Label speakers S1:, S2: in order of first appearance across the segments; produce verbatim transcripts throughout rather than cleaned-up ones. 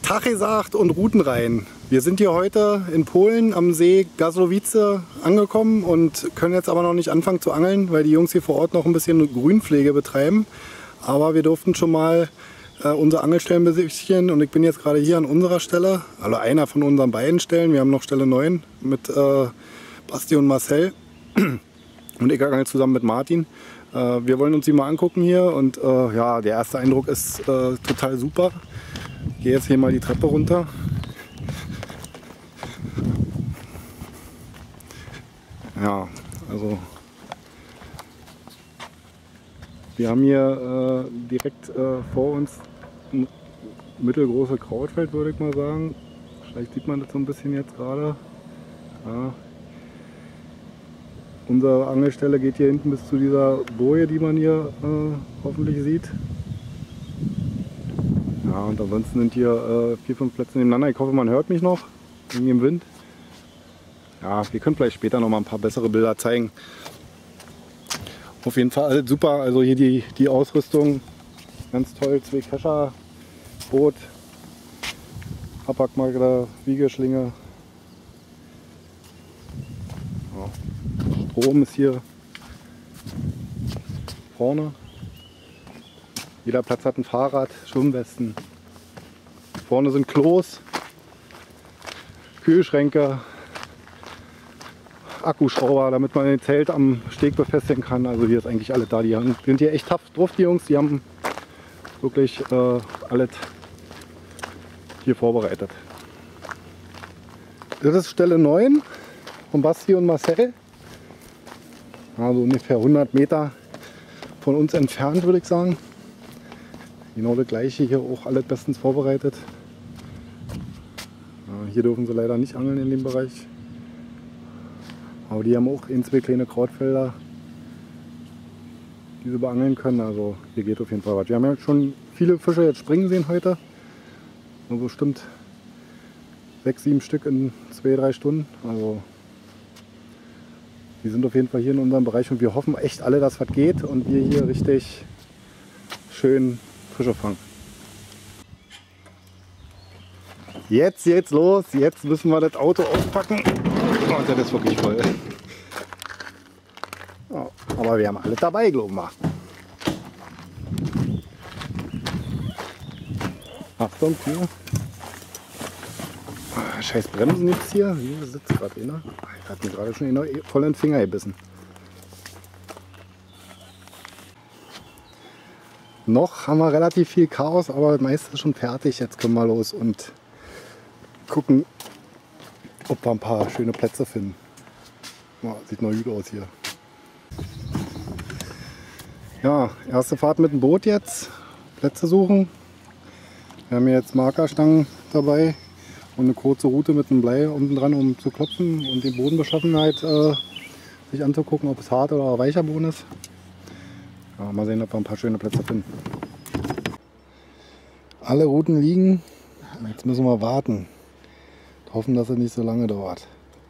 S1: Tag gesagt und Routen rein. Wir sind hier heute in Polen am See Gasłowice angekommen und können jetzt aber noch nicht anfangen zu angeln, weil die Jungs hier vor Ort noch ein bisschen Grünpflege betreiben. Aber wir durften schon mal äh, unsere Angelstellen besichtigen und ich bin jetzt gerade hier an unserer Stelle, also einer von unseren beiden Stellen. Wir haben noch Stelle neun mit äh, Basti und Marcel und ich angel zusammen mit Martin. Äh, wir wollen uns die mal angucken hier und äh, ja, der erste Eindruck ist äh, total super. Ich gehe jetzt hier mal die Treppe runter. Ja, also wir haben hier äh, direkt äh, vor uns ein mittelgroße Krautfeld, würde ich mal sagen. Vielleicht sieht man das so ein bisschen jetzt gerade. Ja. Unsere Angelstelle geht hier hinten bis zu dieser Boje, die man hier äh, hoffentlich sieht. Ja, und ansonsten sind hier äh, vier, fünf Plätze nebeneinander. Ich hoffe, man hört mich noch wegen dem Wind. Ja, wir können vielleicht später noch mal ein paar bessere Bilder zeigen. Auf jeden Fall alles super. Also hier die, die Ausrüstung, ganz toll. Zwei Kescher, Boot, Abpackmarker, Wiegeschlinge. Ja. Strom ist hier vorne. Jeder Platz hat ein Fahrrad, Schwimmwesten. Vorne sind Klos, Kühlschränke, Akkuschrauber, damit man ein Zelt am Steg befestigen kann. Also hier ist eigentlich alles da. Die sind hier echt tough drauf, die Jungs. Die haben wirklich äh, alles hier vorbereitet. Das ist Stelle neun von Basti und Marcel. Also ungefähr hundert Meter von uns entfernt, würde ich sagen. Genau das gleiche, hier auch alles bestens vorbereitet. Ja, hier dürfen sie leider nicht angeln in dem Bereich. Aber die haben auch ein, zwei kleine Krautfelder, die sie beangeln können. Also hier geht auf jeden Fall was. Wir haben ja schon viele Fische jetzt springen sehen heute. Also bestimmt sechs, sieben Stück in zwei, drei Stunden. Also die sind auf jeden Fall hier in unserem Bereich und wir hoffen echt alle, dass was geht und wir hier richtig schön Fische fangen. Jetzt, jetzt los, jetzt müssen wir das Auto auspacken. Oh, das ist wirklich voll. Ja, aber wir haben alles dabei, glauben wir. Achtung, hier. Ah, scheiß Bremsen jetzt hier. Hier sitzt gerade einer. Ich hatte mir gerade schon voll in den Finger gebissen. Noch haben wir relativ viel Chaos, aber das meiste ist schon fertig. Jetzt können wir los und gucken, ob wir ein paar schöne Plätze finden. Oh, sieht noch gut aus hier. Ja, erste Fahrt mit dem Boot jetzt. Plätze suchen. Wir haben jetzt Markerstangen dabei und eine kurze Route mit einem Blei unten dran, um zu klopfen und die Bodenbeschaffenheit äh, sich anzugucken, ob es hart oder weicher Boden ist. Ja, mal sehen, ob wir ein paar schöne Plätze finden. Alle Routen liegen. Jetzt müssen wir warten. Hoffen, dass es nicht so lange dauert.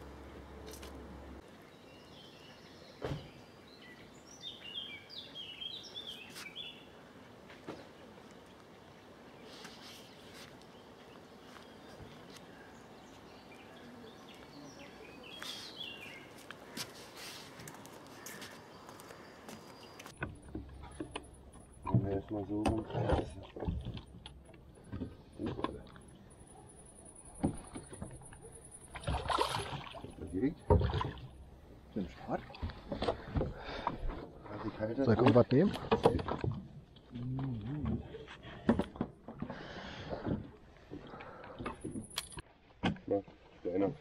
S1: Erstmal so rum. Soll ich irgendwas nehmen?
S2: Na, kleiner.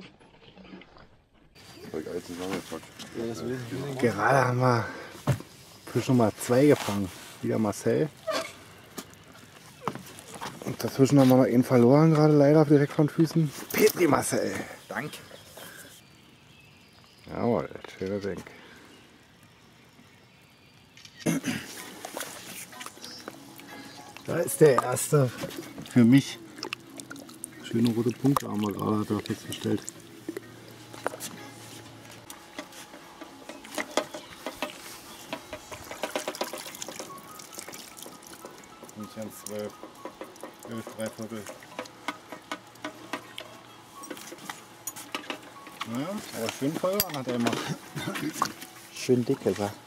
S2: Voll geil zusammengepackt.
S1: Gerade haben wir Fisch Nummer zwei gefangen. Wieder Marcel. Und dazwischen haben wir noch einen verloren, gerade leider direkt von Füßen. Petri Marcel.
S2: Danke.
S1: Jawohl, schöner Denk. Da ist der erste für mich. Schöne rote Punkte haben wir gerade da festgestellt. zwölf, elf, drei Viertel. Naja, aber schön voll an hat er gemacht.
S3: Schön dick ist er.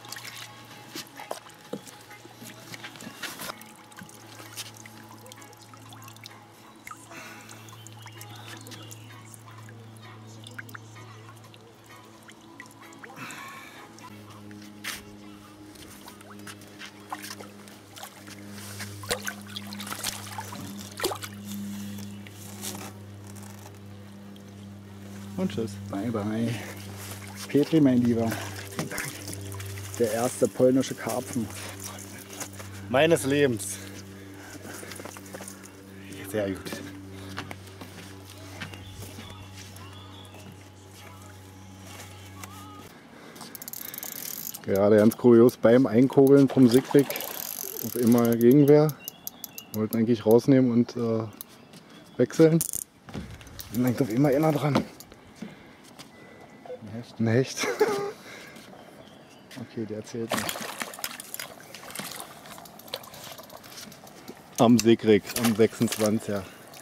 S1: Und tschüss.
S3: Bye bye. Petri, mein Lieber. Der erste polnische Karpfen.
S1: Meines Lebens. Sehr gut. Gerade ganz kurios beim Einkurbeln vom Siegfried auf einmal Gegenwehr. Wir wollten eigentlich rausnehmen und äh, wechseln. Dann hängt auf einmal einer dran.
S3: Ein Hecht.
S1: Ein Hecht.
S3: Okay, der zählt nicht.
S1: Am Siegfried, am sechsundzwanziger.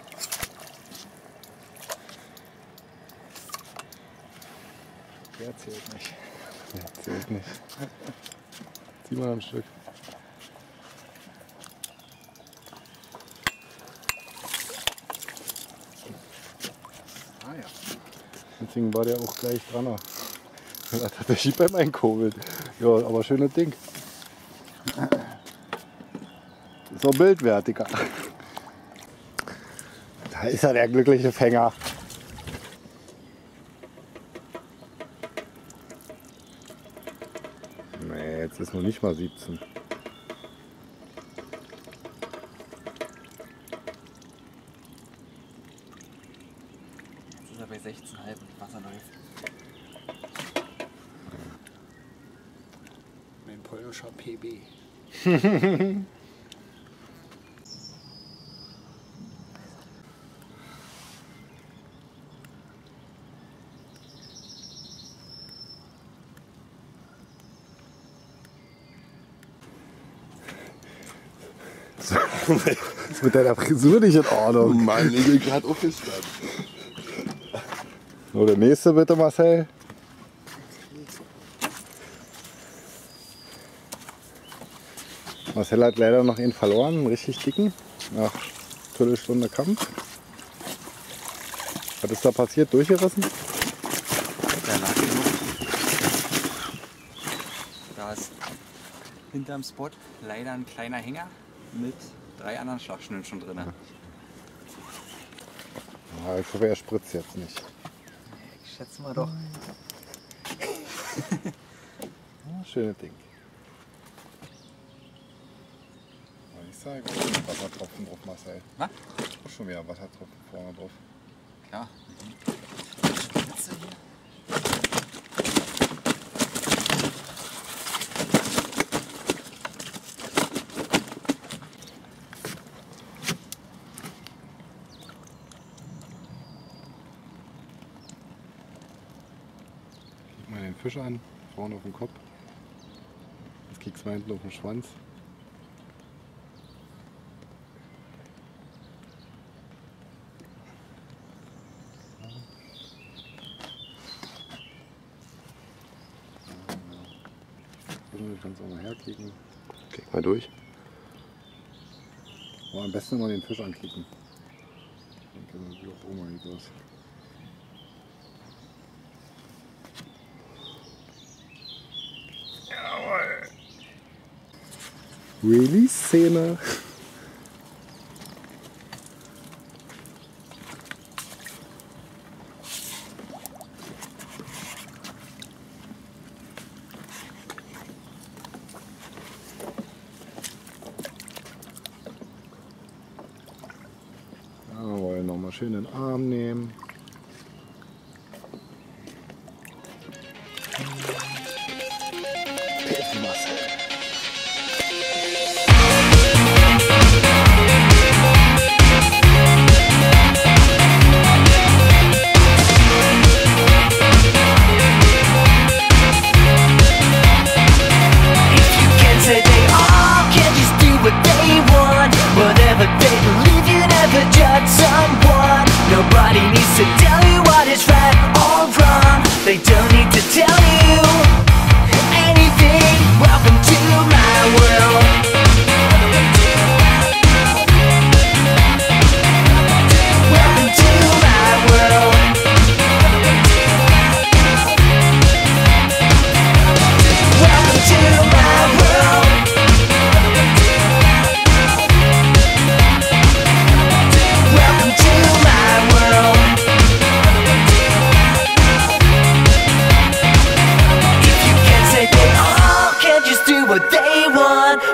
S3: Der zählt nicht.
S1: Ja, zählt nicht. Zieh mal ein Stück.
S3: Ah ja.
S1: Deswegen war der auch gleich dran. Das hat tatsächlich beim Einkurbeln. Ja, aber schönes Ding. So bildwertiger. Da ist er, der glückliche Fänger. Nee, jetzt ist noch nicht mal siebzehn.
S4: Jetzt ist er bei sechzehn Komma fünf und Wasser läuft.
S3: Mein polnischer P B.
S1: Ist mit deiner Frisur nicht in Ordnung.
S2: Mann, ich bin gerade aufgestanden.
S1: So, der nächste bitte, Marcel. Marcel hat leider noch einen verloren, einen richtig dicken, nach Viertelstunde Kampf. Was ist da passiert? Durchgerissen?
S4: Der lag genug. Da ist hinterm Spot leider ein kleiner Hänger mit drei anderen Schlagschnüren schon drin.
S1: Ja, ich hoffe, er spritzt jetzt nicht.
S4: Ich schätze mal doch.
S1: Ja, schönes Ding. Ich sage, Wassertropfen drauf, Marcel.
S4: Was?
S1: Auch schon wieder Wassertropfen vorne drauf.
S4: Klar.
S1: Guck mal den Fisch an, vorne auf dem Kopf. Jetzt kriegst du mal hinten auf den Schwanz. Du kannst auch mal herklicken.
S2: Klick mal durch.
S1: Aber am besten immer den Fisch anklicken. Ich denke, das sieht auch mal nicht aus. Jawohl! Release-Szene. Jawohl, nochmal schön in den Arm nehmen.
S5: Nobody needs to tell you what is right. All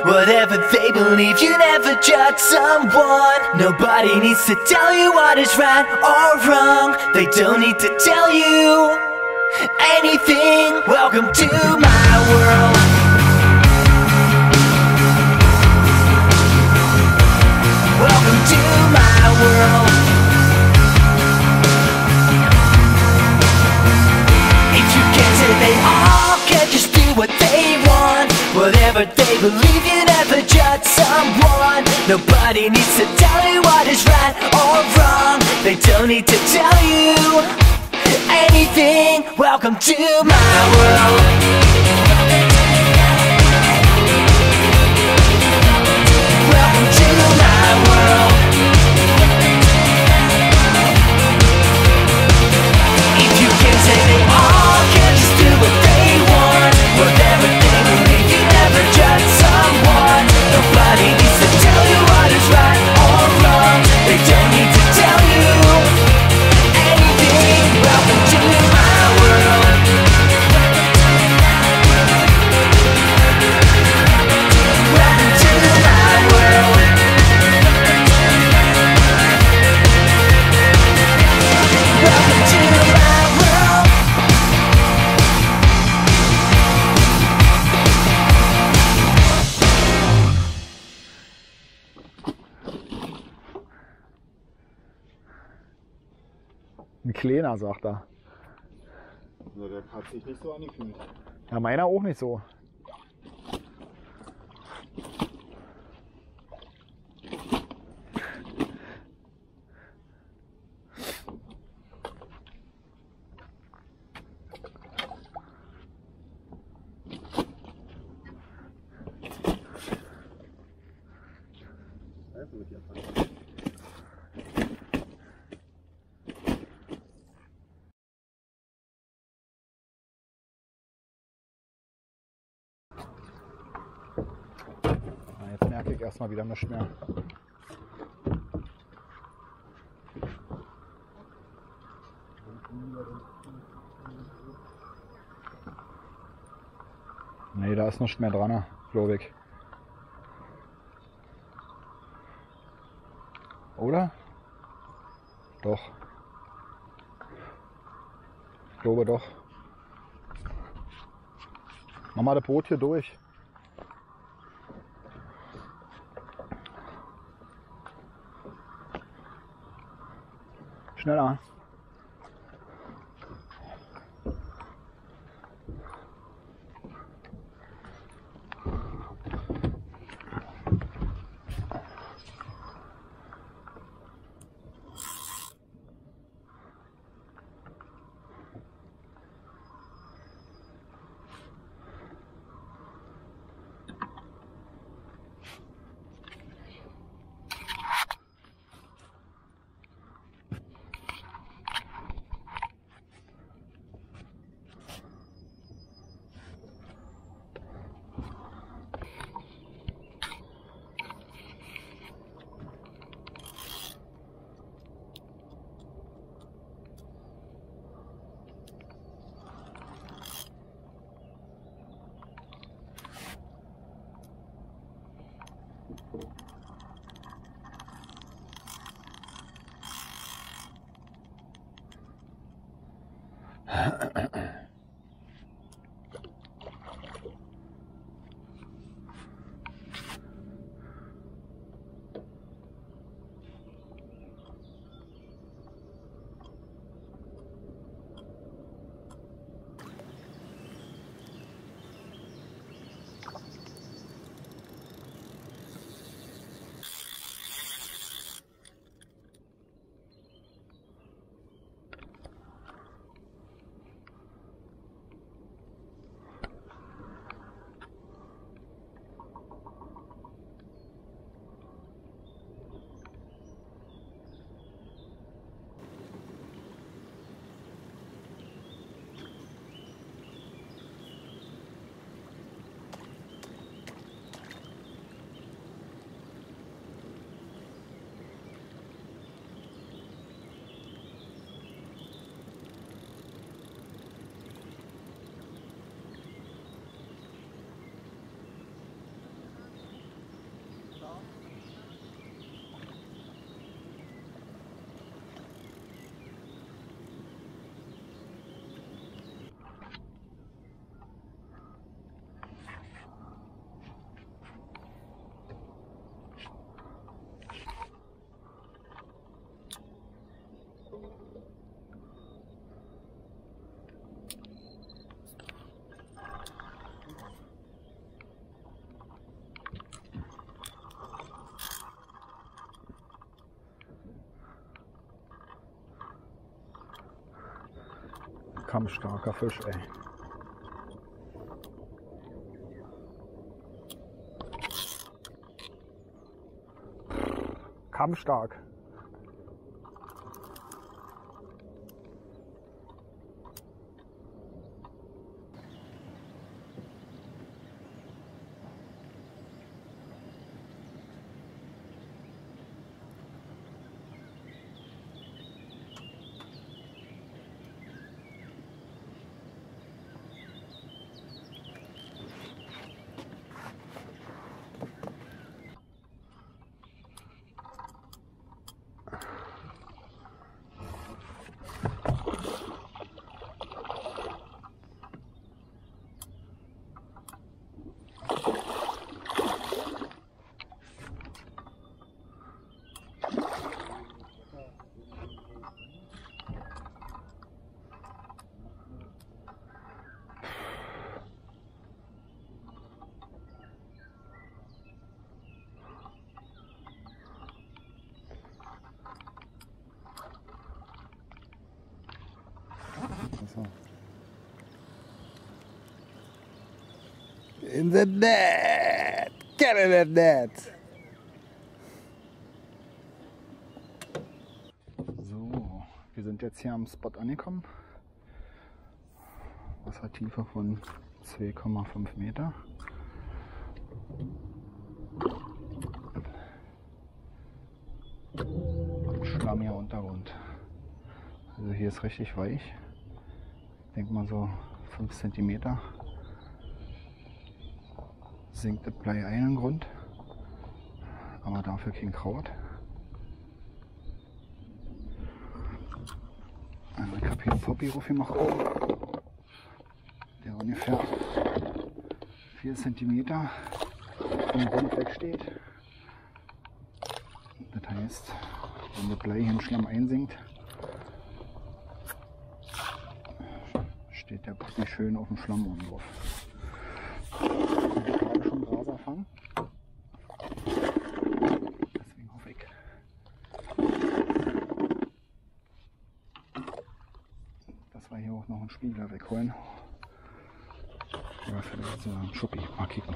S5: Whatever they believe, you never judge someone. Nobody needs to tell you what is right or wrong. They don't need to tell you anything. Welcome to my world. Welcome to my world. If you can't say they all can just do what they want. Whatever they believe, you never judge someone. Nobody needs to tell you what is right or wrong. They don't need to tell you anything. Welcome to my world. Welcome to my world. If you can say they all can just do what they want. Whatever they believe, you never judge someone. Nobody needs to tell you what is right or wrong. They don't need to tell you anything. Welcome to my world. Welcome to my world. Welcome to my world.
S3: Ein kleiner, sagt er.
S1: Also der hat sich nicht so angefühlt.
S3: Ja, meiner auch nicht so. Jetzt merke ich erstmal wieder nichts mehr. Nee, da ist nichts mehr dran, glaube ich. Oder? Doch. Ich glaube doch. Mach mal das Boot hier durch. Schneller. Kampfstarker Fisch, ey. Kampfstark. So. In the net! Get in the net! So, wir sind jetzt hier am Spot angekommen. Wassertiefe von zwei Komma fünf Meter. Und schlammiger Untergrund. Also hier ist richtig weich. Ich denke mal so fünf Zentimeter. Sinkt das Blei ein im Grund, aber dafür kein Kraut. Also ich habe hier einen Poppy raufgemacht, der ungefähr vier Zentimeter vom Grund wegsteht. Das heißt, wenn das Blei hier im Schlamm einsinkt, steht der Poppy schön auf dem Schlamm oben drauf. Ich habe gerade schon Graser fangen. Deswegen hoffe ich, dass wir hier auch noch einen Spiegel wegholen. Oder vielleicht so einen Schuppi. Mal kicken.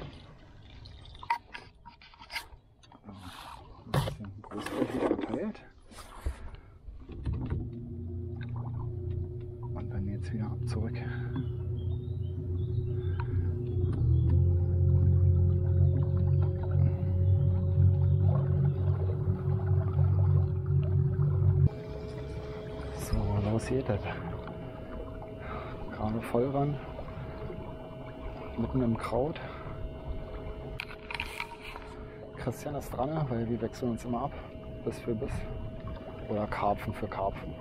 S3: So, ein bisschen großflächig verteilt. Und dann jetzt wieder ab zurück. Was geht das? Gerade voll ran, mitten im Kraut. Christian ist dran, weil wir wechseln uns immer ab, Biss für Biss. Oder Karpfen für Karpfen.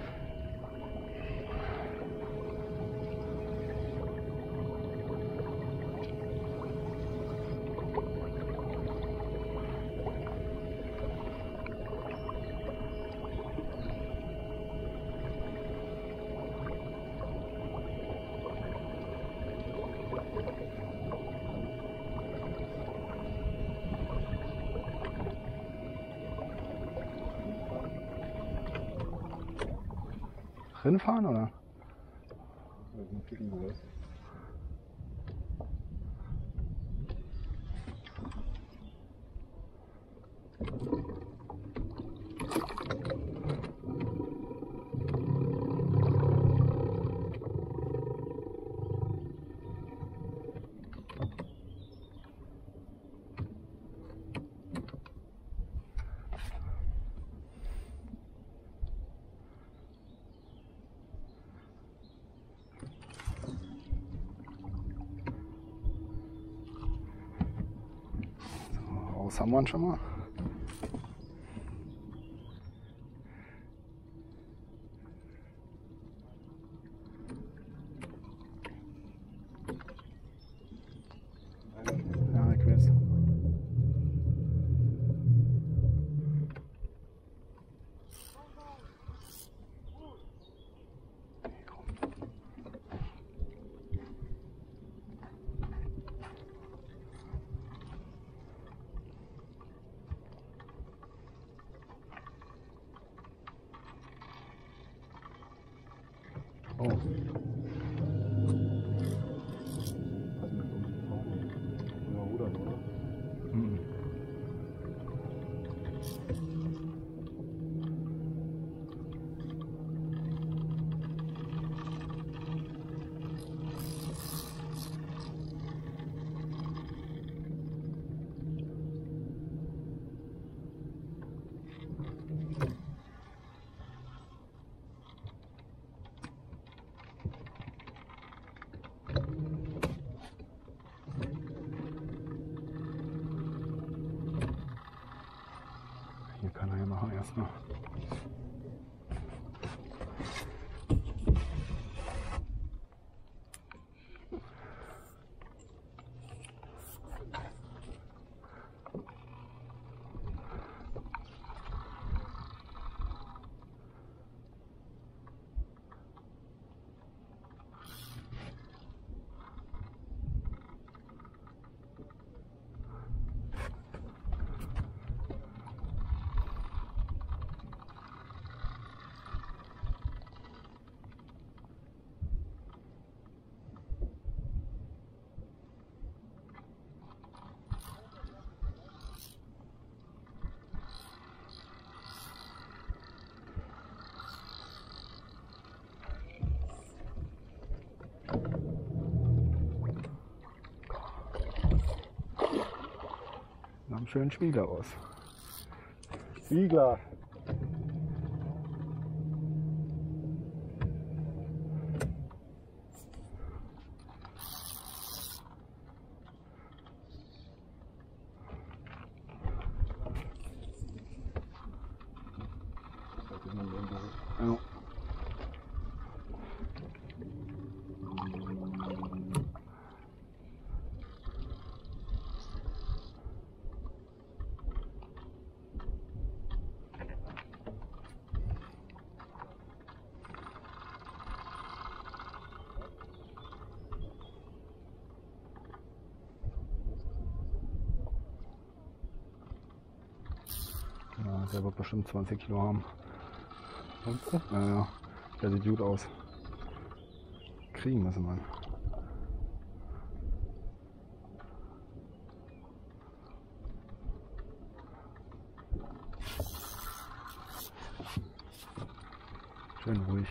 S3: Rinfahren oder? Das haben wir schon mal. Ja, ich weiß. Oh. Mhm. Hier kann er ja machen erstmal. Wir haben einen schönen Spiegler aus.
S1: Spiegler.
S3: Ja. Ja, der wird bestimmt zwanzig Kilo haben. Ja, ja, der sieht gut aus. Kriegen müssen wir. Schön ruhig.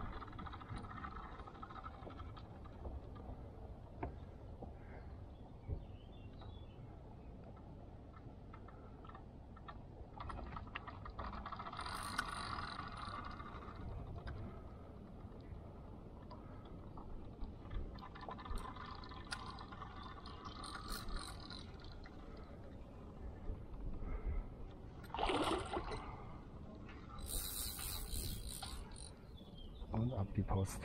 S3: Und ab die Post.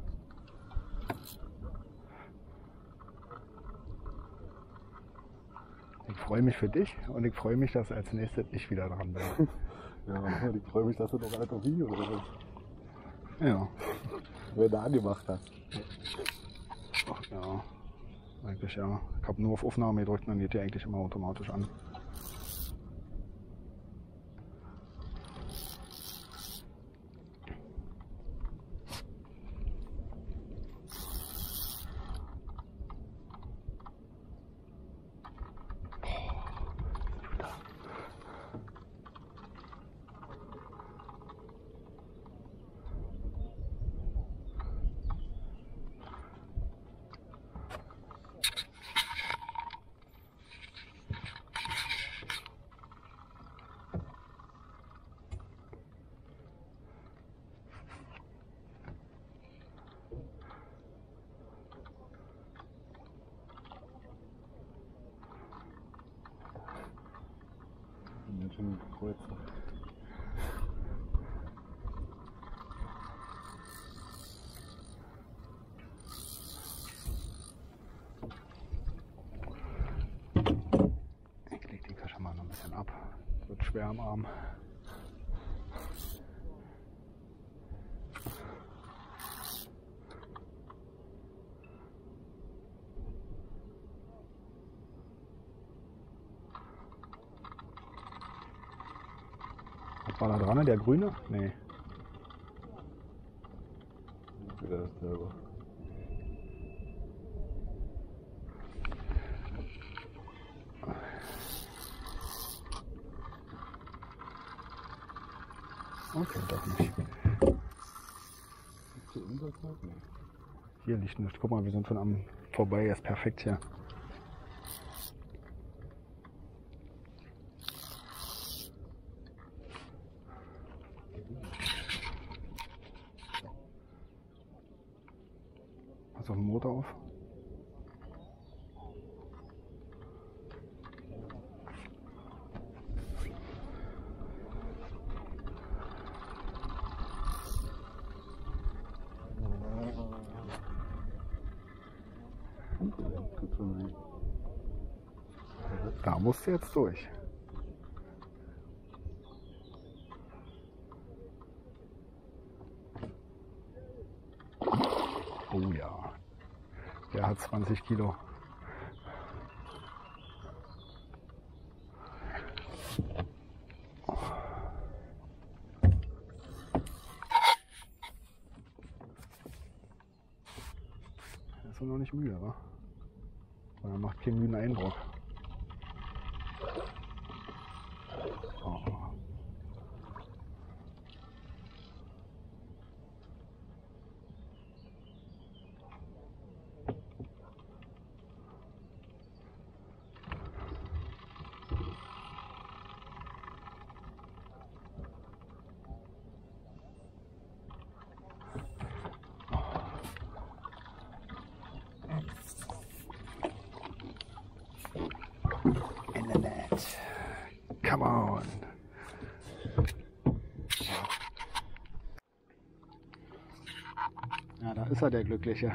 S3: Ich freue mich für dich und ich freue mich, dass als nächstes ich wieder dran bin.
S1: Ja, ich freue mich, dass du noch ein Video oder was
S3: Ja.
S1: wer da gemacht hat.
S3: Ach ja. Eigentlich ja. Ich habe nur auf Aufnahme gedrückt und dann geht die eigentlich immer automatisch an.
S1: Menschen kreuzen.
S3: Ich leg die Kasche mal noch ein bisschen ab. Wird schwer am Arm. Was war da dran? Der grüne? Nee.
S2: er selber.
S3: Okay, doch nicht. Hier liegt nichts. Guck mal, wir sind von am vorbei. Er ist perfekt hier. Hast du den Motor auf? Da musst du jetzt durch. Oh ja, der hat zwanzig Kilo. Er ist noch nicht müde, wa? Er macht keinen müden Eindruck. Oh. In the net. Come on. Ja, da ist er, der Glückliche.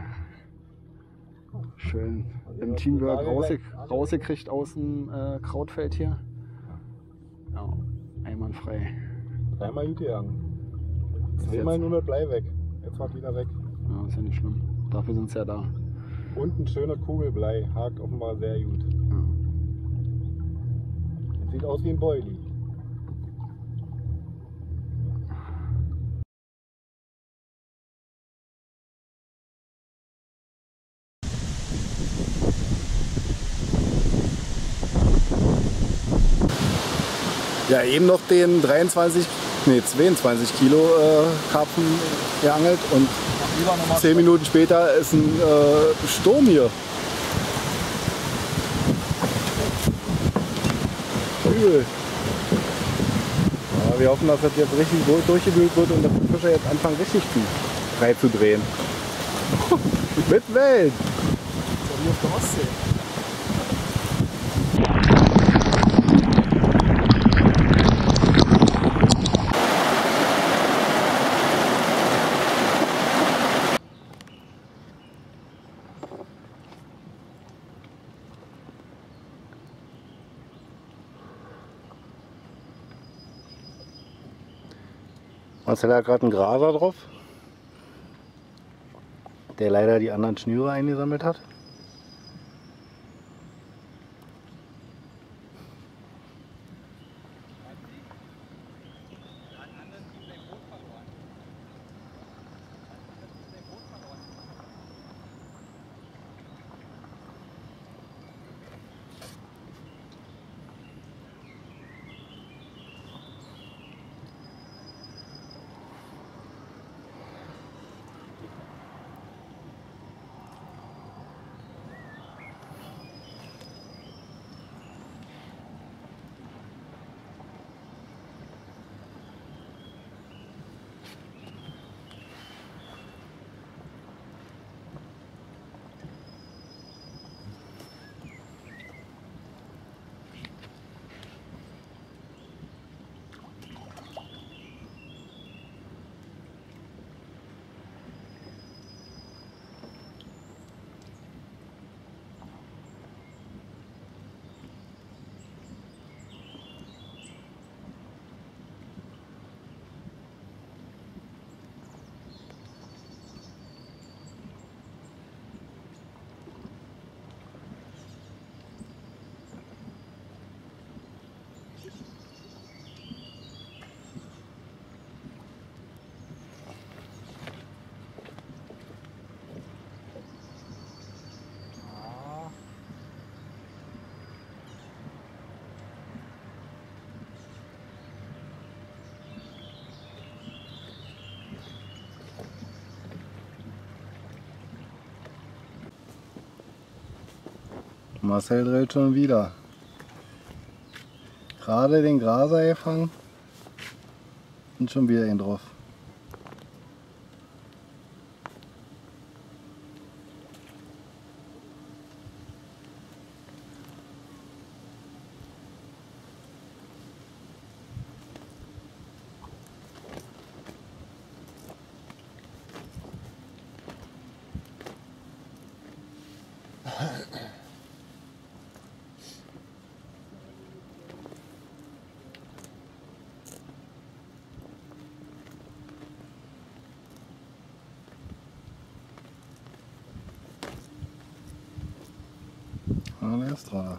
S3: Schön im Teamwork rausge rausgekriegt aus dem äh, Krautfeld hier. Ja, einwandfrei.
S1: Dreimal gut gegangen. Zweimal nur mit Blei weg. Jetzt war wieder weg.
S3: Ja, ist ja nicht schlimm. Dafür sind sie ja da.
S1: Und ein schöner Kugelblei. Hakt offenbar sehr gut.
S3: Ja.
S1: Sieht aus wie ein Boilie. Ja, eben noch den dreiundzwanzig, nee, zweiundzwanzig Kilo äh, Karpfen geangelt und zehn Minuten später ist ein äh, Sturm hier. Übel. Ja, wir hoffen, dass das jetzt richtig durchgewühlt wird und dass die Fische jetzt anfangen richtig zu frei zu drehen. Mit Wellen! So wie auf der Ostsee. Marcel hat gerade einen Graser drauf, der leider die anderen Schnüre eingesammelt hat. Marcel drillt schon wieder. Gerade den Graser gefangen und schon wieder ihn drauf. Ah, der ist dran.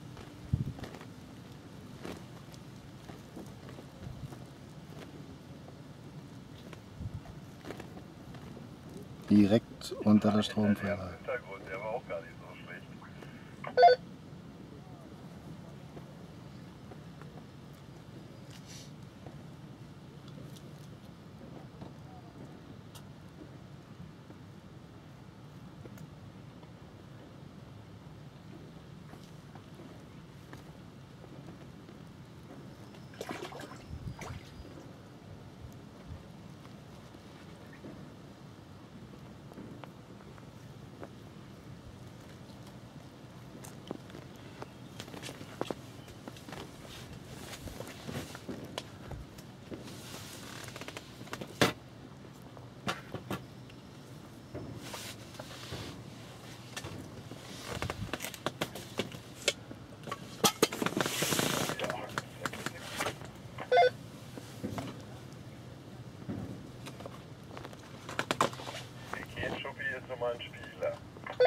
S1: Direkt unter der Stromfeder.
S2: Der war auch gar nicht so schlecht. Ist nochmal ein Spieler.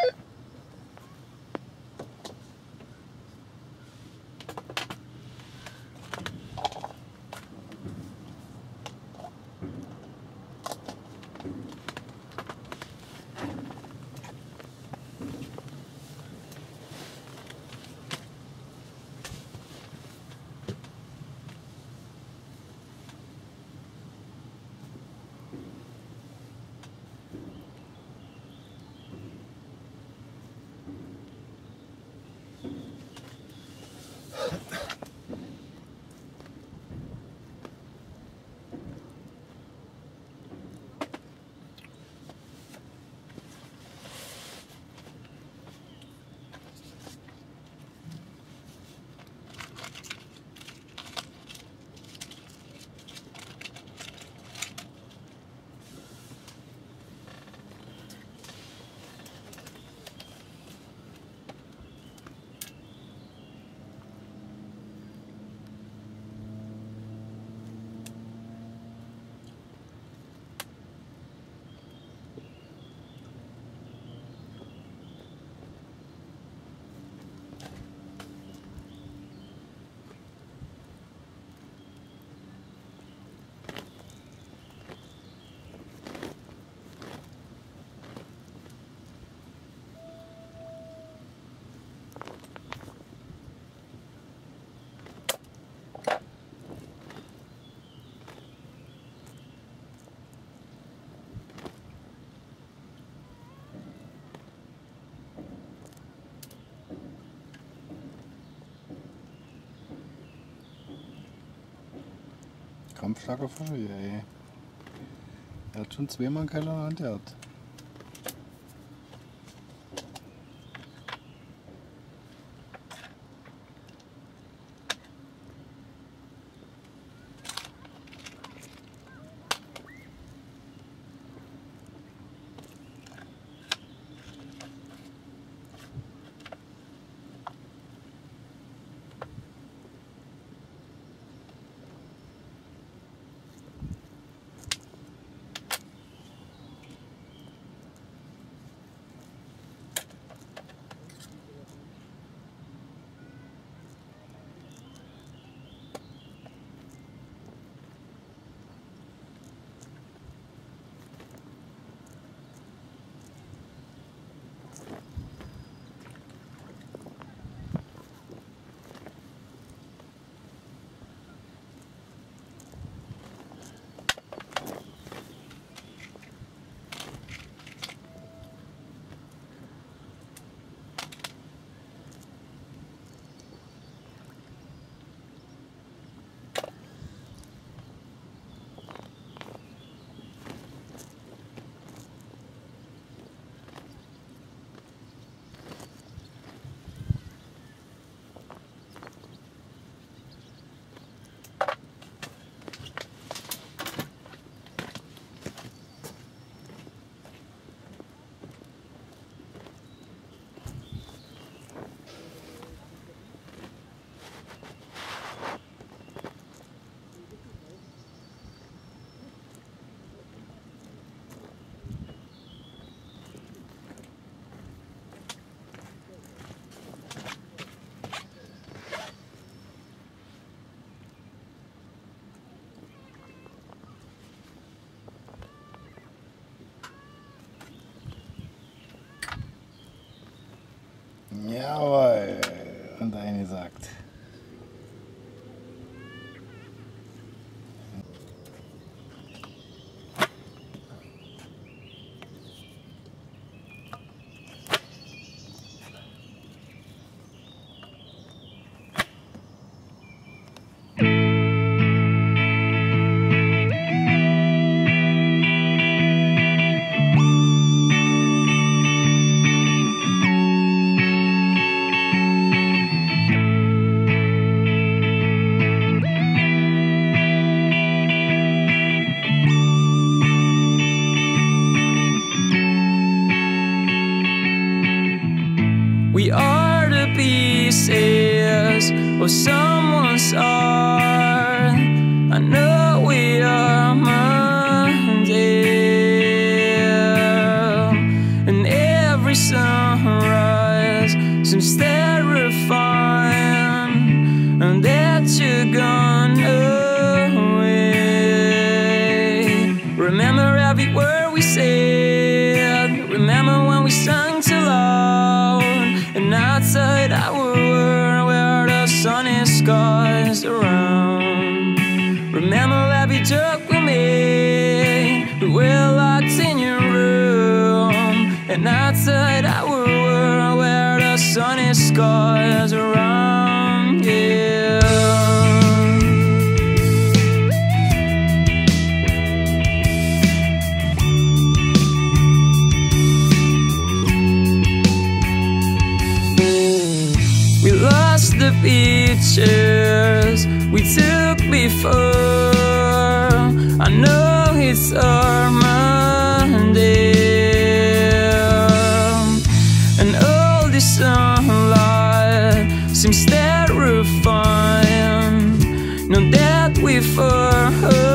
S1: Kampfstarke Fische hier, ey. Er hat schon zweimal einen Keller in der Hand gehabt.
S6: or someone's art. I know we are mundane, and every sunrise seems terrifying, and that you're gone away. Remember every word we said, remember when we sang too loud, and outside our world where the sunny skies around. Remember every joke we made, we were locked in your room, and outside our world where the sunny skies around, yeah. We lost the pictures we took before. I know it's our Monday, and all this sunlight seems terrifying. Know that we're far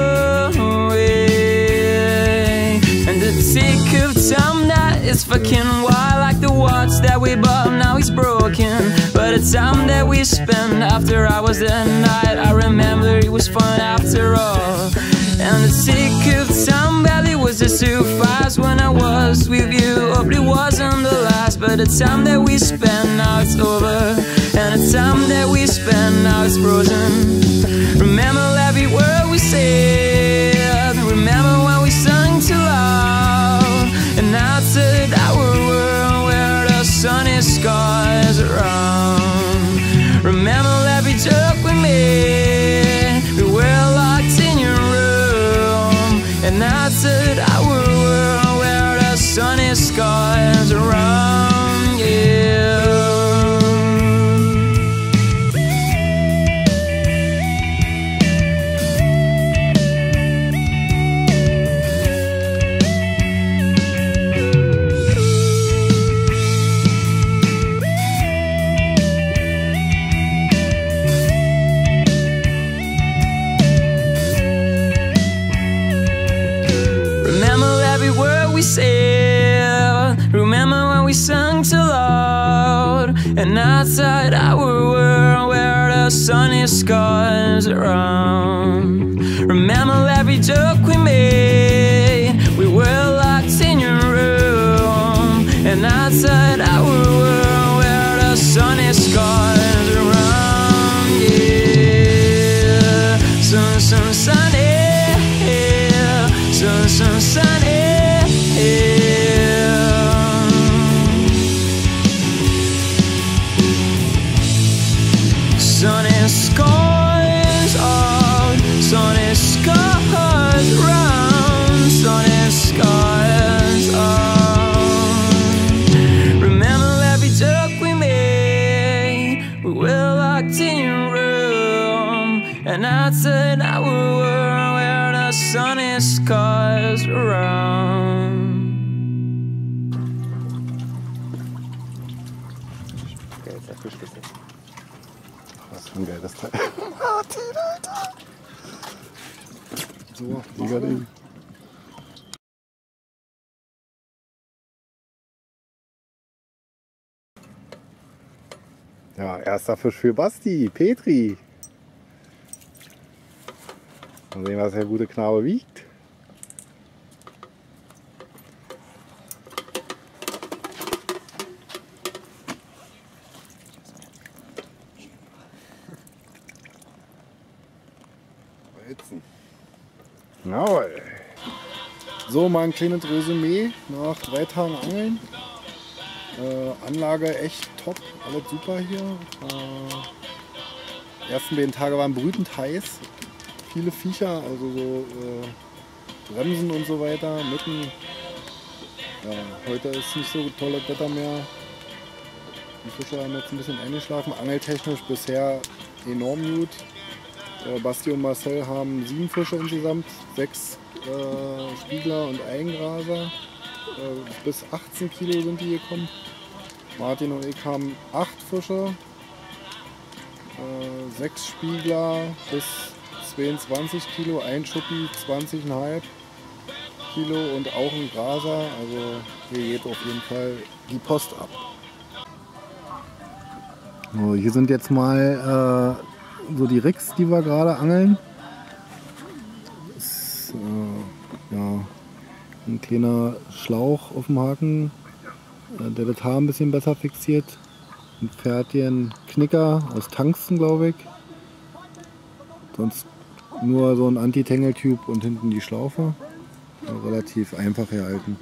S6: away, and the tick of time that is fucking wild, like the watch that we bought, now it's broken. But the time that we spent after hours that night, I remember it was fun after all. And the tick of time barely was just too fast when I was with you. Hope it wasn't the last, but the time that we spent, now it's over. And the time that we spent, now it's frozen. Remember every word we said, remember when we sang too loud, and outside our world where the sunny skies around. Remember every joke we made, we were locked in your room, and outside our world where the sunny skies around, yeah. Said, remember when we sang too loud, and outside our world where the sunny skies around. Remember every joke we made, we were locked in your room, and outside our world where the sunny skies around, yeah. Sun, sun, sunny, yeah. Sun, sun, sunny. Sunny skies out, sunny skies round, sunny skies out. Remember every joke we made, we were locked in your room, and outside our world where the sunny skies around.
S1: Was für ein geiles Teil. Martin, Alter! So, mega Ding. Ja, erster Fisch für Basti, Petri. Mal sehen, was der gute Knabe wiegt. Jawohl. So, mal ein kleines Resümee nach drei Tagen Angeln. Äh, Anlage echt top, alles super hier. Äh, die ersten beiden Tage waren brütend heiß. Viele Viecher, also so äh, Bremsen und so weiter. Mitten. Ja, heute ist nicht so tolles Wetter mehr. Die Fische haben jetzt ein bisschen eingeschlafen. Angeltechnisch bisher enorm gut. Äh, Basti und Marcel haben sieben Fische insgesamt, sechs äh, Spiegler und Eigengraser. Äh, bis achtzehn Kilo sind die gekommen. Martin und ich haben acht Fische. Äh, sechs Spiegler bis zweiundzwanzig Kilo, ein Schuppi zwanzig Komma fünf Kilo und auch ein Graser. Also hier geht auf jeden Fall die Post ab. So, hier sind jetzt mal äh, so die Rigs, die wir gerade angeln. Das ist, äh, ja, ein kleiner Schlauch auf dem Haken, äh, der das Haar ein bisschen besser fixiert. Ein Pferdchen Knicker aus Tungsten, glaube ich. Sonst nur so ein Anti-Tangle-Tube und hinten die Schlaufe. Ja, relativ einfach gehalten.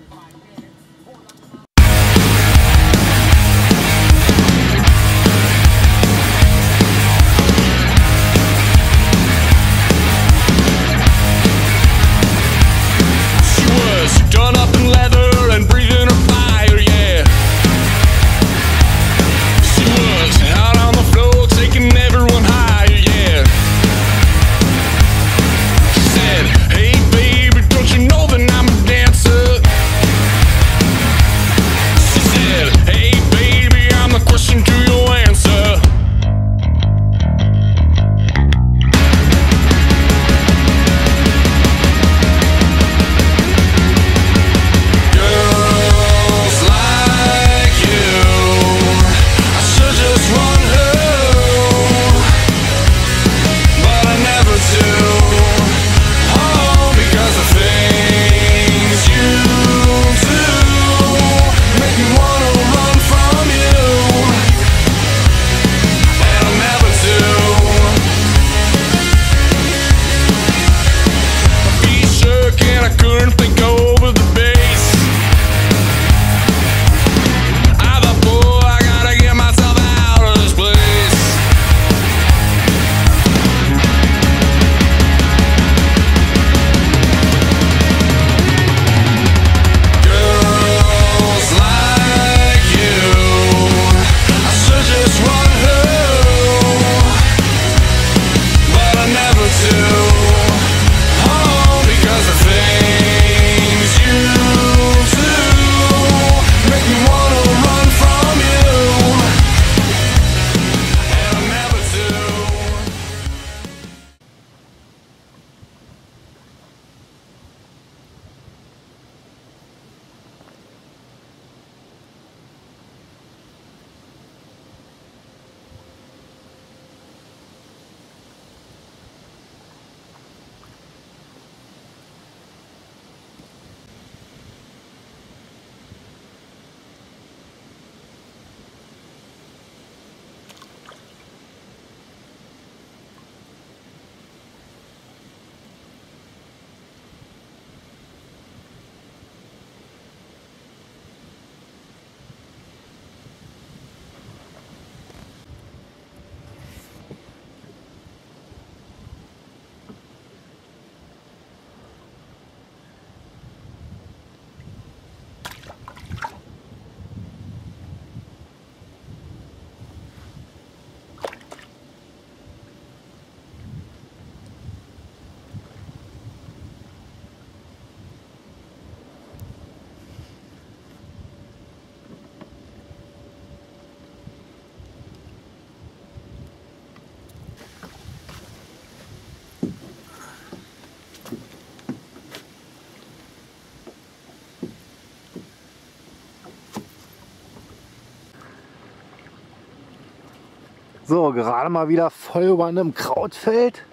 S1: So, gerade mal wieder voll über einem Krautfeld.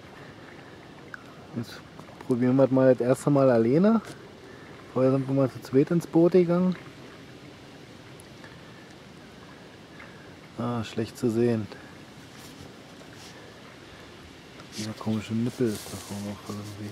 S1: Jetzt probieren wir es mal das erste Mal alleine. Vorher sind wir mal zu zweit ins Boot gegangen. Ah, schlecht zu sehen. Dieser komische Nippel ist davon auch irgendwie.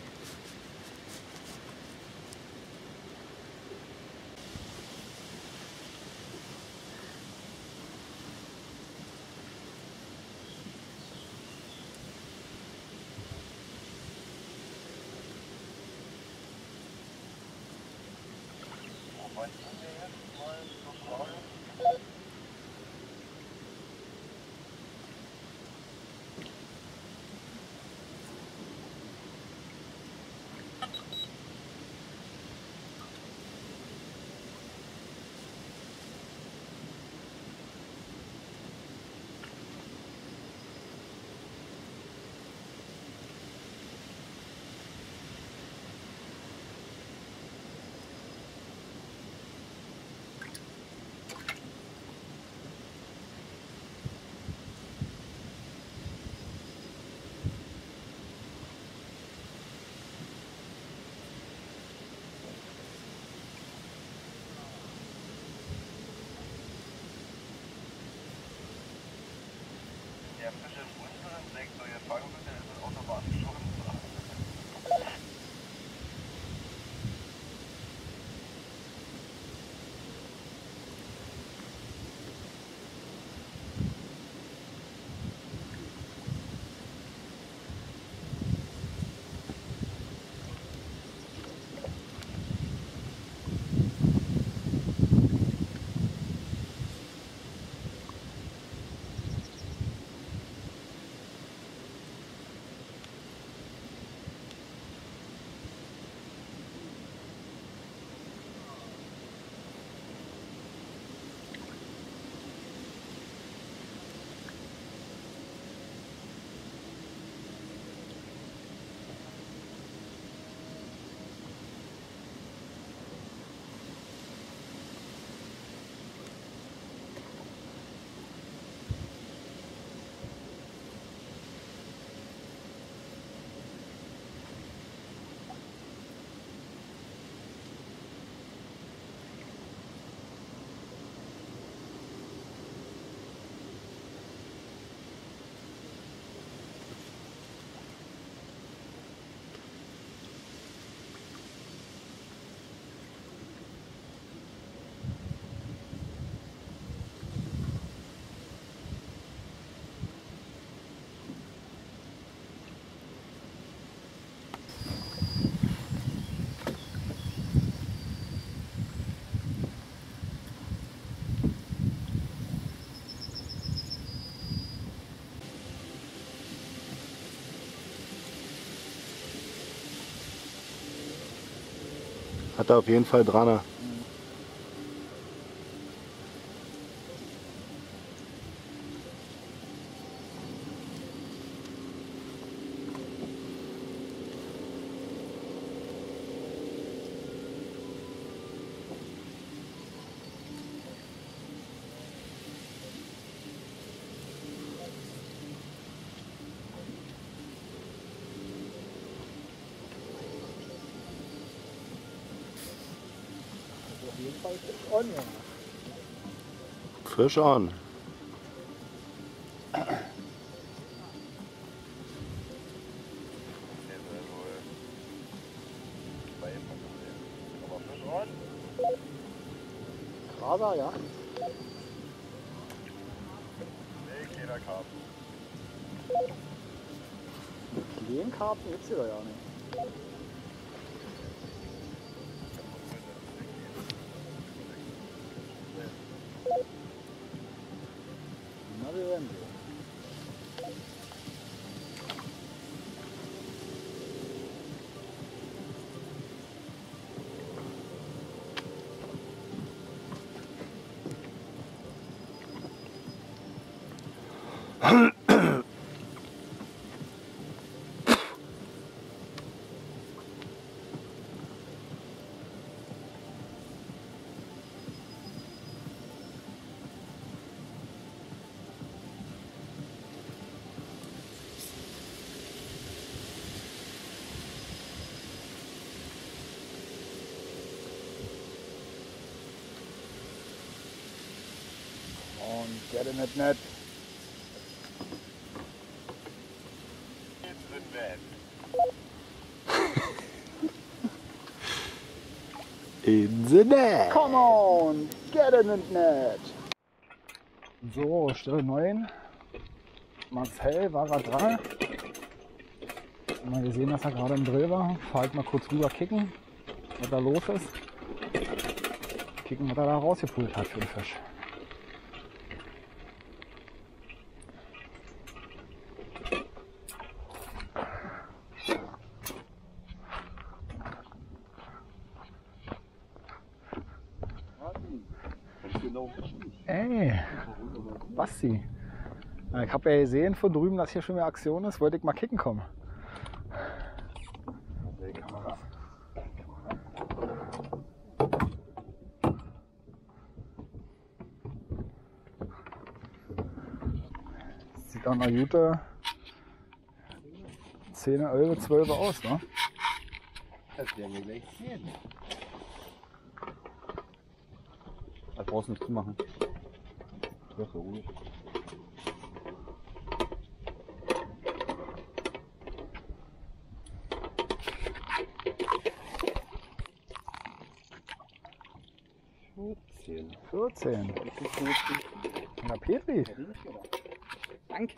S1: Hat er auf jeden Fall dran. Frisch on.
S3: Kraser, ja.
S2: Nee, keiner Karten.
S3: Lehmkarten gibt's hier doch ja nicht. Na, wir werden sehen. Und get in it net.
S2: It's the net.
S1: In the net.
S3: Come on, get in it net. So, Stelle neun. Marcel war gerade dran. Mal gesehen, dass er gerade im Drill war. Fahr halt mal kurz rüber kicken, was da los ist. Kicken, was er da rausgepult hat für den Fisch. Ey, Basti. Ich habe ja gesehen von drüben, dass hier schon wieder Aktion ist. Wollte ich mal kicken kommen. Sieht auch nach gute zehn, elf, zwölf aus, ne?
S4: Das werden wir gleich sehen. Da brauchst du nicht zu machen. Das ist so gut.
S3: vierzehn. vierzehn. Na, Petri.
S4: Danke.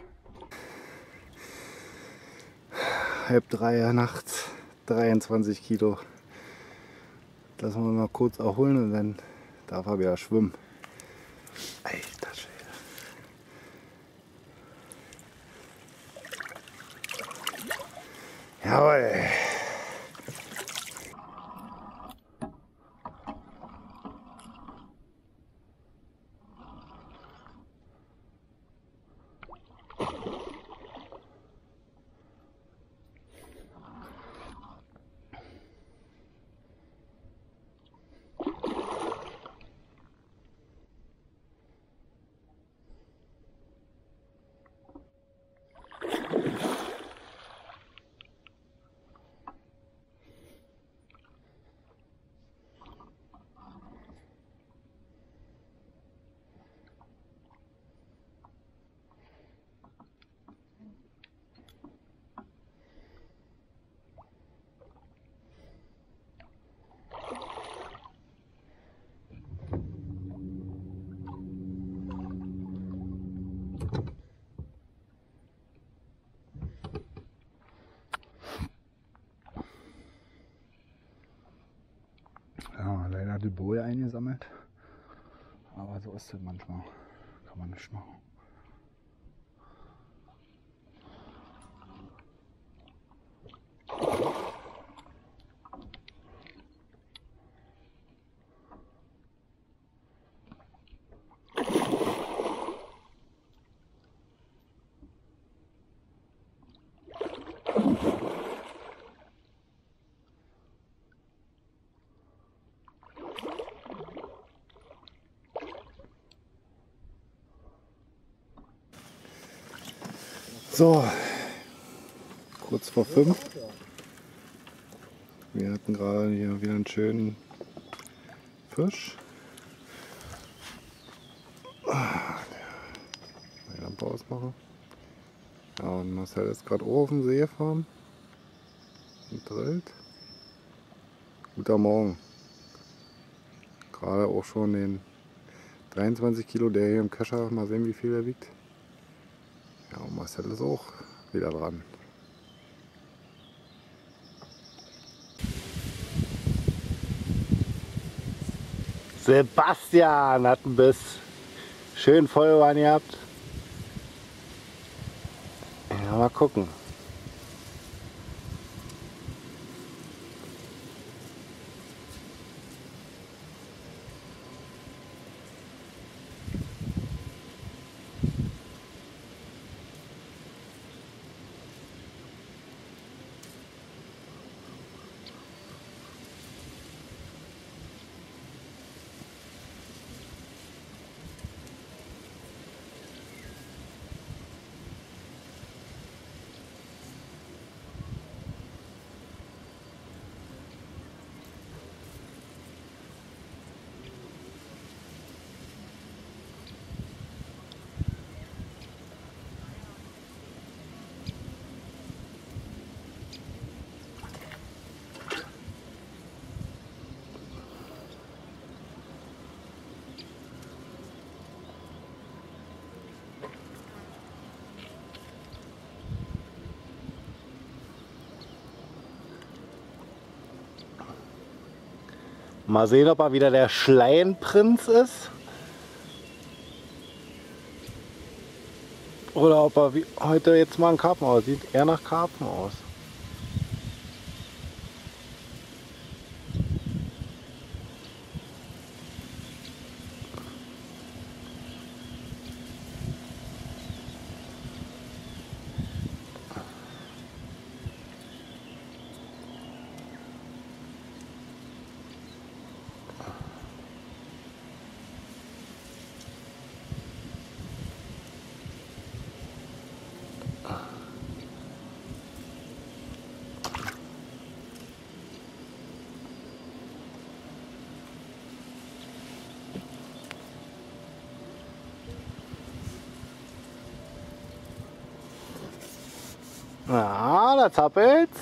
S1: Halb drei nachts, dreiundzwanzig Kilo. Lassen wir mal kurz erholen und dann darf er wieder schwimmen. Alter Schwede. Jawohl. Ja, leider hat die Boje eingesammelt. Aber so ist es manchmal. Kann man nicht machen. So, kurz vor fünf. Wir hatten gerade hier wieder einen schönen Fisch. Die Lampe ausmachen. Ja, und Marcel ist gerade oben auf dem See gefahren und drillt. Guter Morgen. Gerade auch schon den dreiundzwanzig Kilo, der hier im Kescher, mal sehen wie viel er wiegt. Ja, und Marcel ist auch wieder dran. Sebastian hat einen Biss. Schön Feuerwehr gehabt. Ja, mal gucken. Mal sehen, ob er wieder der Schleienprinz ist. Oder ob er wie heute jetzt mal ein Karpfen aussieht. Eher nach Karpfen aus. Ja, da zappelt's.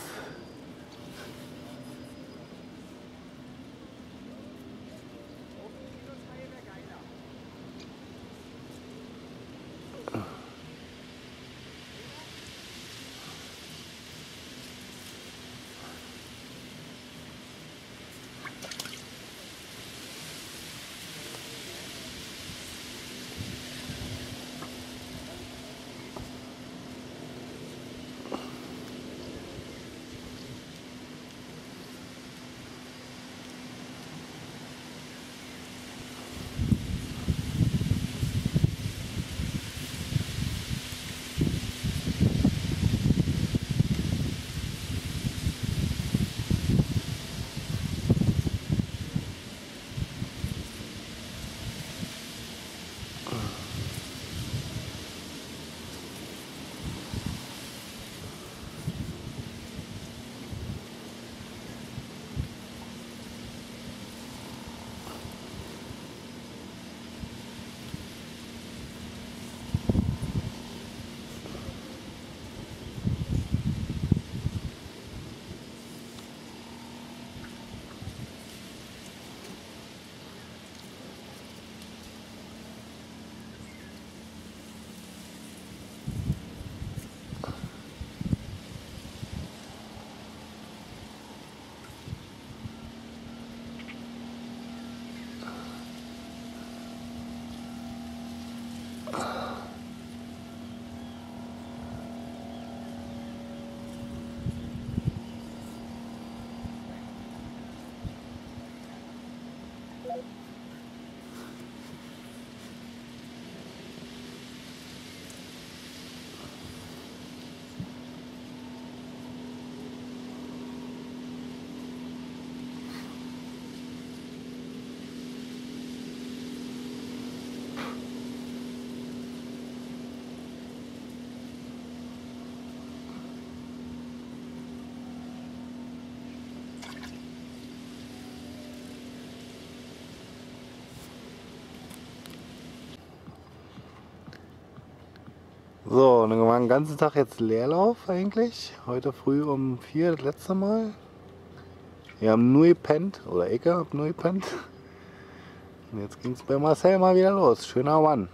S1: So, dann war den ganzen Tag jetzt Leerlauf eigentlich. Heute früh um vier das letzte Mal. Wir haben nur gepennt, oder ich hab nur gepennt. Und jetzt ging es bei Marcel mal wieder los. Schöner Mann.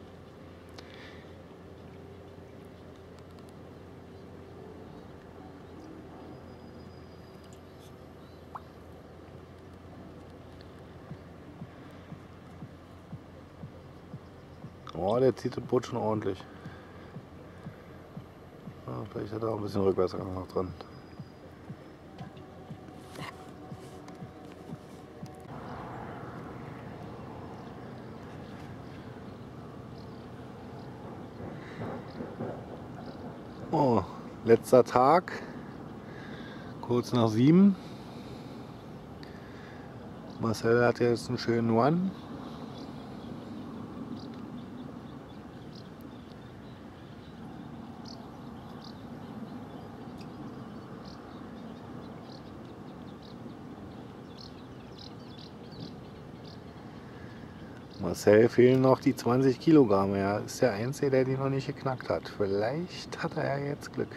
S1: Oh, der zieht das Boot schon ordentlich. Ja, vielleicht hat er auch ein bisschen Rückwärtsgang noch dran. Oh, letzter Tag, kurz nach sieben. Marcel hat jetzt einen schönen One. Marcel fehlen noch die zwanzig Kilogramm. Er ist der Einzige, der die noch nicht geknackt hat. Vielleicht hat er jetzt Glück.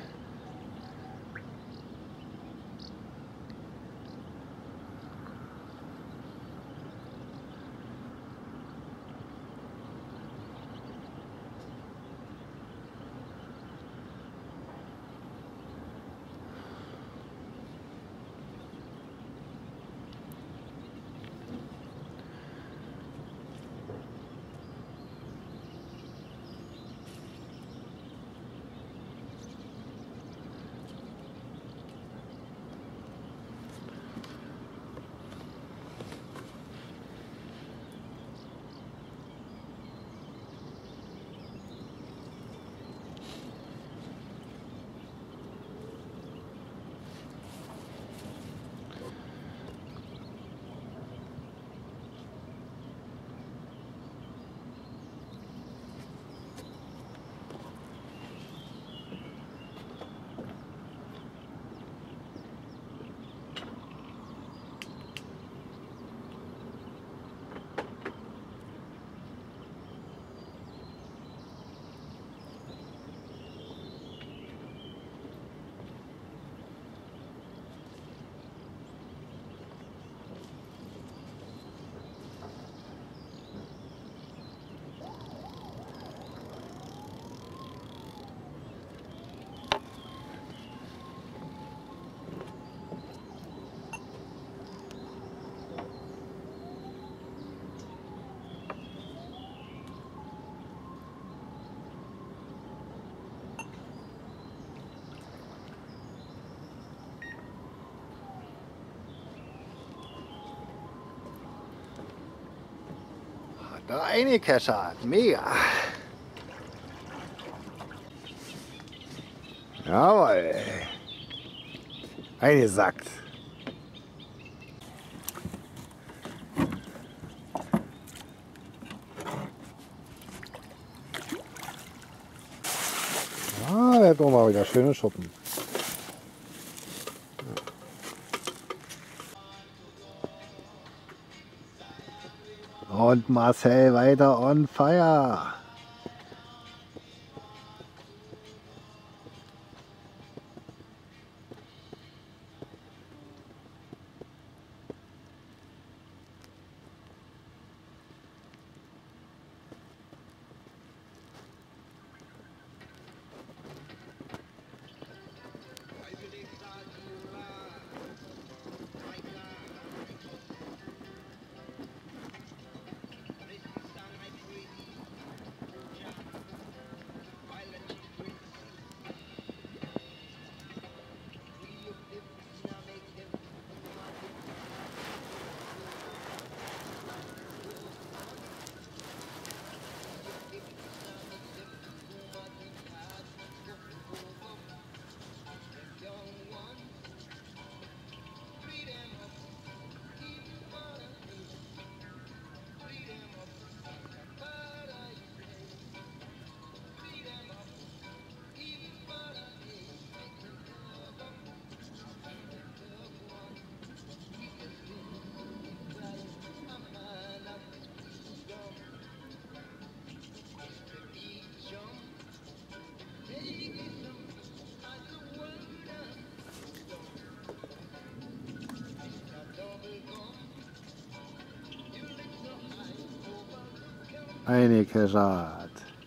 S1: Da eingekechert, mega. Jawohl. Eingesackt. Ah, der hat doch mal wieder schöne Schuppen. Und Marcel weiter on fire. Eine Keschat.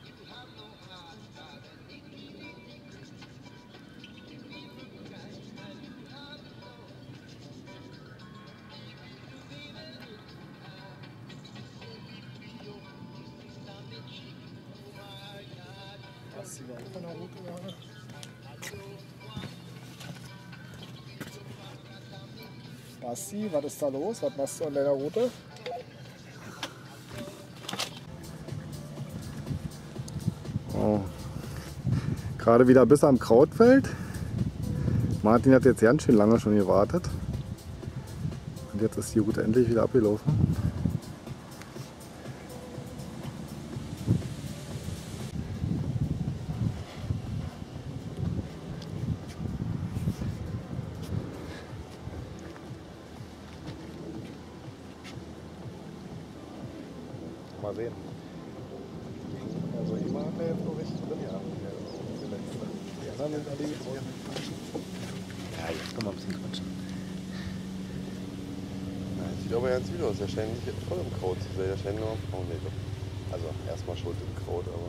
S3: Basti, was ist da los? Was machst du an deiner Route?
S1: Oh. Gerade wieder bis am Krautfeld. Martin hat jetzt ganz schön lange schon gewartet. Und jetzt ist die Route endlich wieder abgelaufen. Mal sehen. Also immer hat er jetzt noch recht drin, ja. Die anderen sind alle jetzt hier. Ja, jetzt können wir ein bisschen quatschen.
S2: Ja, sieht aber ganz gut aus. Er scheint nicht voll im Kraut zu sein. Er scheint nur. Oh ne, doch. Also erstmal schuld im Kraut, aber.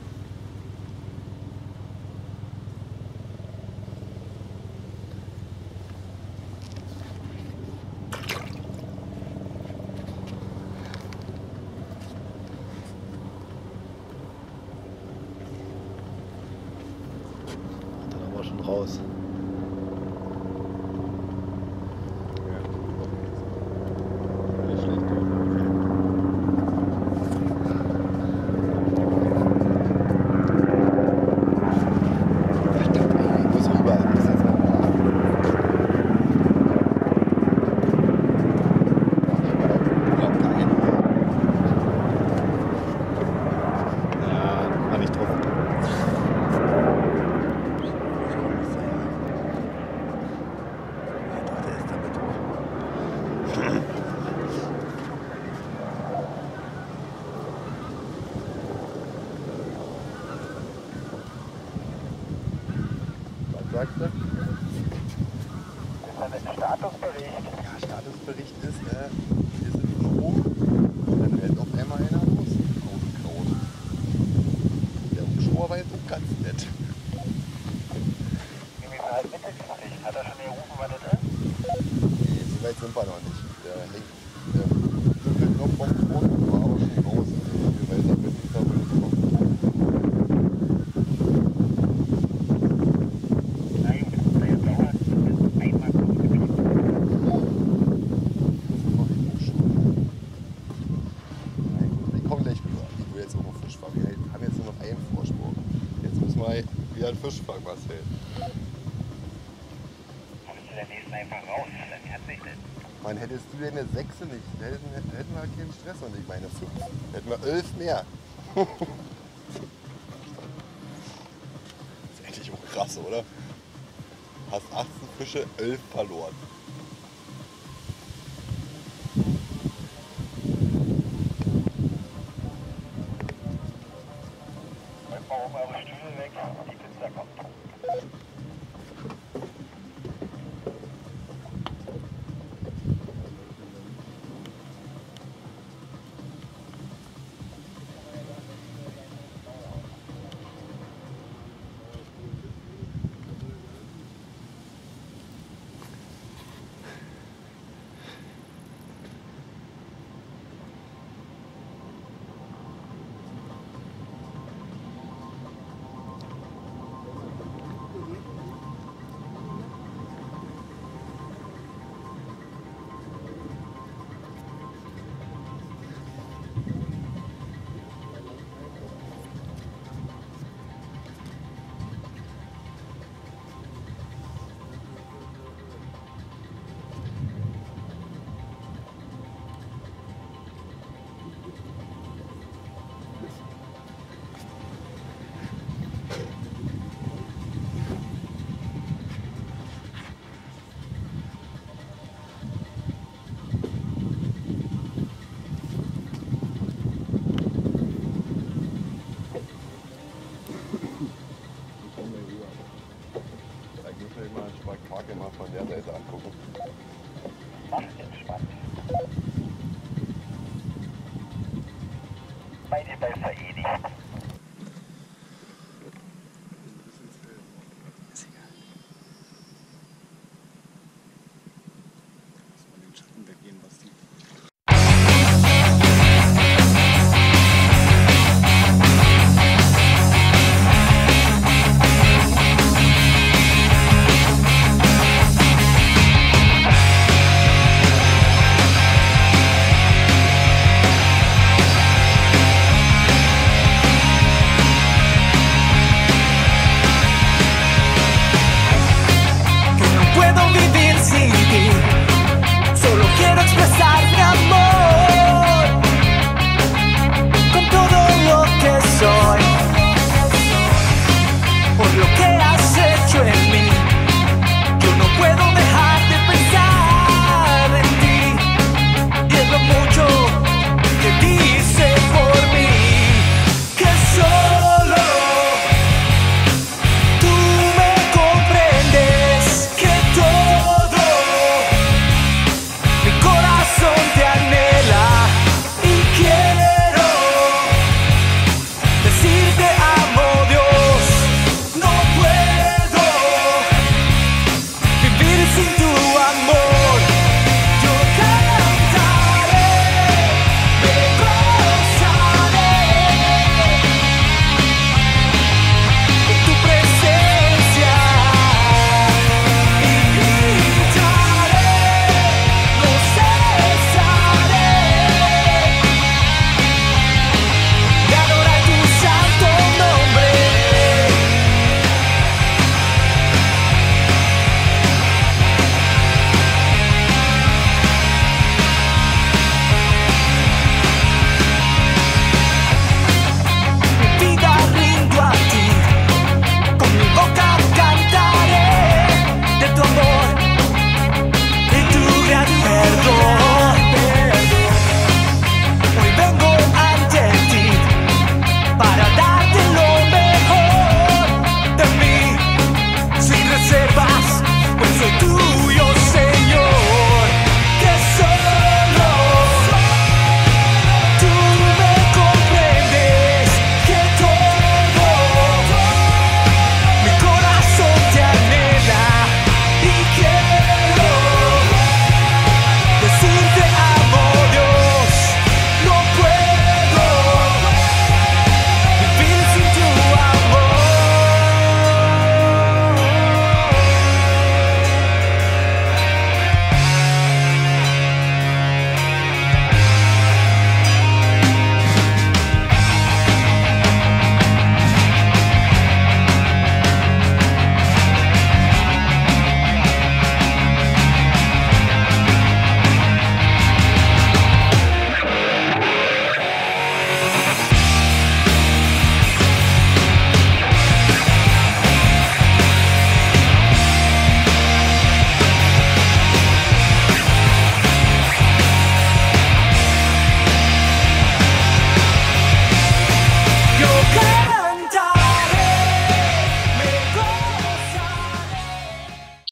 S1: Schon raus.
S2: Sagst du?
S3: Statusbericht.
S2: Ja, Statusbericht ist, äh, wir sind im Strom und dann rennt auf einmal einer los. Aus dem Kraut. Der Hubschrauber war jetzt auch ganz nett.
S3: Inwiefern mitgekriegt? Hat er schon gerufen, was das ist?
S2: Nee, so weit sind wir noch nicht. Der hängt, der dümpelt noch vom Sprung, war aber schon raus. Also wir weiter wissen, da will es kommen. Wieder einen Fisch fangen, Marcel.
S3: Kommst du der nächsten einfach raus? Dann hat sich das.
S2: Man, hättest du denn eine Sechse nicht, hätten, hätten wir keinen Stress und ich meine fünf. Hätten wir elf mehr. Das ist eigentlich auch krass, oder? Hast achtzehn Fische, elf verloren.
S3: Warum eure Stühle weg? Die Pizza kommt.
S2: Von der Seite angucken.
S3: Mach entspannt.
S7: Mighty Delta eighty.